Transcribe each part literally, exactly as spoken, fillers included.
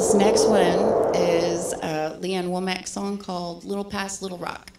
This next one is a Leanne Womack song called Little Past Little Rock.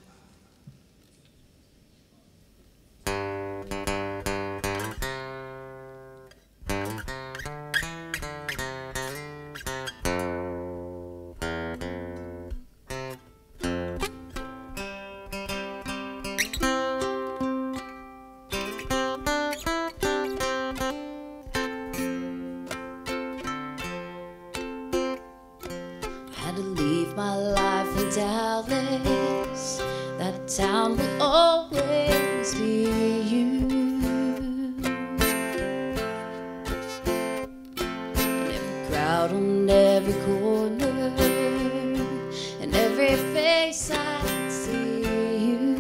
To leave my life in Dallas, that town will always be you. And every crowd on every corner, and every face I see you.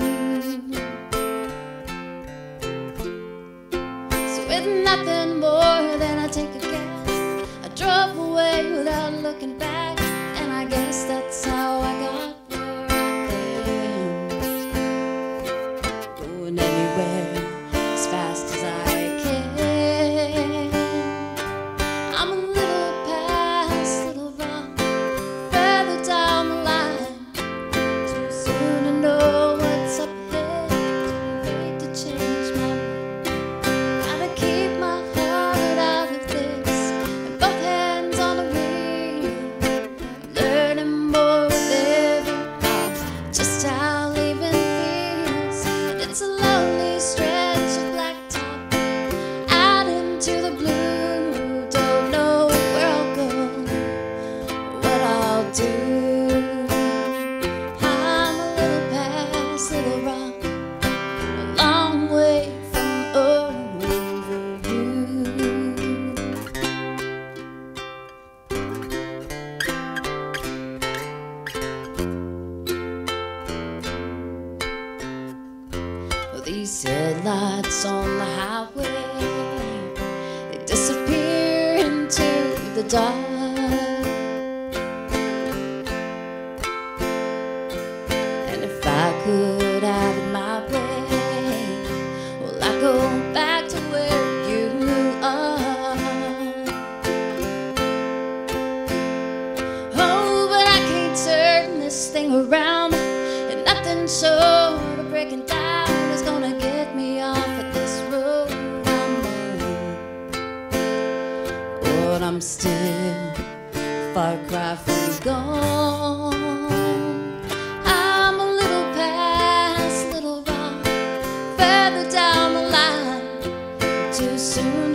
So with nothing more than I take a guess, I drove away without looking back. I guess that's how I got where I am, going anywhere as fast as I can. I'm a little past Little Rock, further down the line, too soon to know what's up ahead, too late to change my mind. Gotta keep my heart out of this, and both hands on the wheel. Just how leaving feels, and it's a lonely stretch of blacktop out into the blue. Don't know where I'll go, what I'll do. I'm a little past Little Rock, a long way from over you. These headlights on the highway, they disappear into the dark. And if I could have it my way, well, I'd go back to where you are. Oh, but I can't turn this thing around, and nothing short of breaking down is gonna get me off at this road I'm on. But I'm still far cry from gone. I'm a little past Little Rock, further down the line, too soon